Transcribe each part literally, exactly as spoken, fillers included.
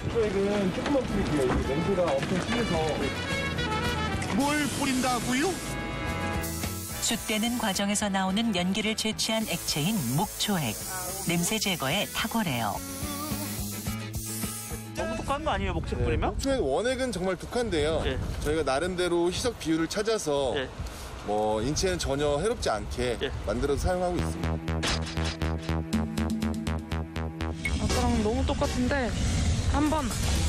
저에는 조금만 뿌릴게요. 이게 냄새가 엄청 심해서. 뭘 뿌린다고요? 숯대는 과정에서 나오는 연기를 채취한 액체인 목초액. 냄새 제거에 탁월해요. 너무 독한 거 아니에요, 목초 뿌리면? 목초액 원액은 정말 독한데요. 네. 저희가 나름대로 희석 비율을 찾아서 네. 뭐 인체는 전혀 해롭지 않게 네. 만들어서 사용하고 있습니다. 아까랑 너무 똑같은데 한번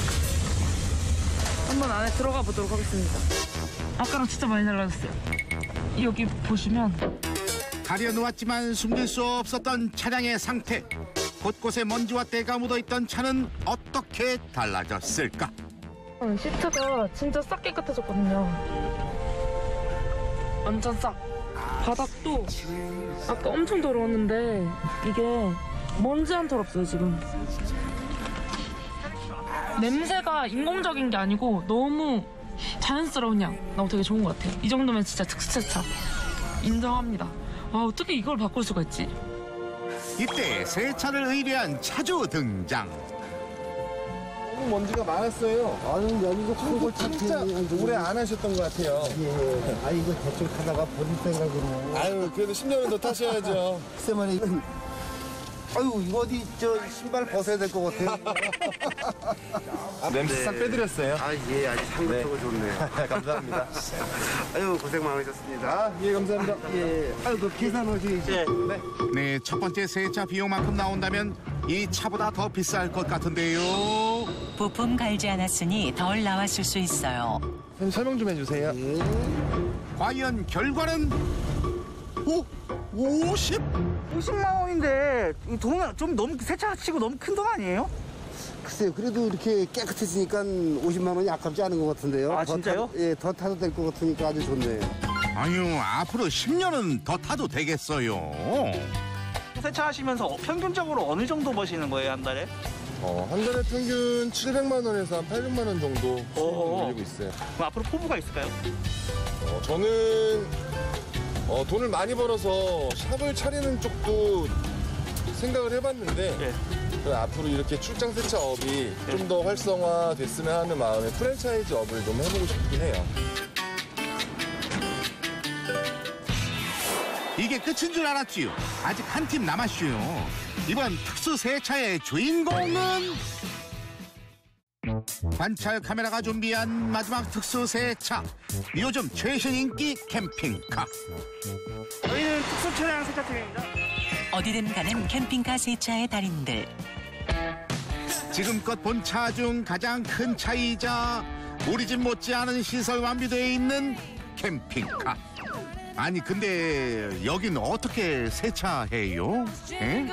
한번 안에 들어가 보도록 하겠습니다. 아까랑 진짜 많이 달라졌어요. 여기 보시면 가려놓았지만 숨길 수 없었던 차량의 상태. 곳곳에 먼지와 때가 묻어있던 차는 어떻게 달라졌을까? 어, 시트가 진짜 싹 깨끗해졌거든요. 완전 싹. 바닥도 아까 엄청 더러웠는데 이게 먼지 한 털 없어요 지금. 냄새가 인공적인 게 아니고 너무 자연스러운 향. 나 되게 좋은 것 같아요. 이 정도면 진짜 특수세차 인정합니다. 아, 어떻게 이걸 바꿀 수가 있지? 이때 세차를 의뢰한 차주 등장. 너무 먼지가 많았어요. 아니, 여기서 청소 진짜 오래 안 하셨던 것 같아요. 예, 아 이거 대충 타다가 버릴 생각으로. 아유, 그래도 십 년은 더 타셔야죠. 글쎄만 이거. 아유, 이거 어디 저 신발 벗어야 될 것 같아요. 아, 냄새 싹 빼드렸어요. 아, 예, 아주 상급적으로 좋네요. 감사합니다. 아유, 고생 많으셨습니다. 아, 예, 감사합니다. 예, 아유, 그 계산 오시죠. 네. 네. 네, 첫 번째 세차 비용만큼 나온다면 이 차보다 더 비쌀 것 같은데요. 부품 갈지 않았으니 덜 나왔을 수 있어요. 선생님 설명 좀 해주세요. 과연 결과는 오, 오십? 오십만 원인데 이 돈은 좀 너무 세차 치고 너무 큰 돈 아니에요? 글쎄요, 그래도 이렇게 깨끗해지니까 오십만 원이 아깝지 않은 것 같은데요. 아, 더 진짜요? 타, 예, 더 타도 될 것 같으니까 아주 좋네요. 아유, 앞으로 십 년은 더 타도 되겠어요. 세차하시면서 평균적으로 어느 정도 버시는 거예요, 한 달에? 어, 한 달에 평균 칠백만 원에서 한 팔백만 원 정도 수익을 올리고 있어요. 그럼 앞으로 포부가 있을까요? 어, 저는 어, 돈을 많이 벌어서 샵을 차리는 쪽도 생각을 해봤는데 네. 그럼 앞으로 이렇게 출장 세차업이 좀 더 활성화됐으면 하는 마음에 프랜차이즈 업을 좀 해보고 싶긴 해요. 이게 끝인 줄 알았지요. 아직 한 팀 남았슈요. 이번 특수 세차의 주인공은 관찰 카메라가 준비한 마지막 특수 세차. 요즘 최신 인기 캠핑카. 저희는 특수 차량 세차팀입니다. 어디든 가는 캠핑카 세차의 달인들. 지금껏 본 차 중 가장 큰 차이자 우리 집 못지않은 시설 완비되어 있는 캠핑카. 아니 근데 여긴 어떻게 세차해요? 에?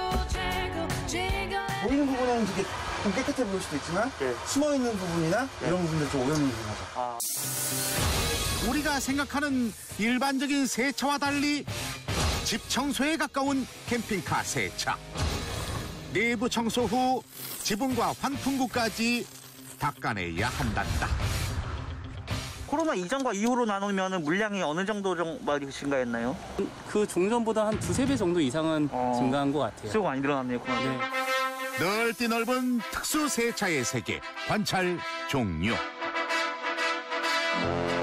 보이는 부분은 이게 좀 깨끗해 보일 수도 있지만 네. 숨어 있는 부분이나 네. 이런 부분들 좀 오염이 하죠. 아. 우리가 생각하는 일반적인 세차와 달리 집 청소에 가까운 캠핑카 세차. 내부 청소 후 지붕과 환풍구까지 닦아내야 한단다. 코로나 이전과 이후로 나누면 물량이 어느 정도 정도 증가했나요? 그 종전보다 한 두세 배 정도 이상은 어. 증가한 것 같아요. 수요가 많이 늘어났네요, 코로나. 네. 넓디 넓은 특수 세차의 세계 관찰 종료.